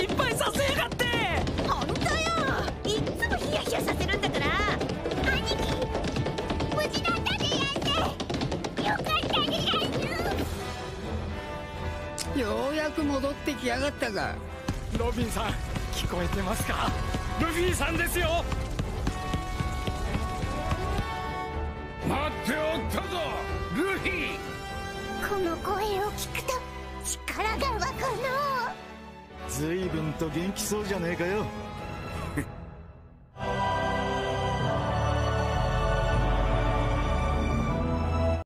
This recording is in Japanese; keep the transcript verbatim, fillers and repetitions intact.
心配させやがって。 本当よ、いっつもヒヤヒヤさせるんだから。兄貴、無事だったでやんす。よかったでやんす。 ようやく戻ってきやがったか。 ロビンさん、聞こえてますか？ルフィさんですよ。 待っておったぞルフィ。 この声を聞くと力が湧くの。 随分と元気そうじゃねえかよ。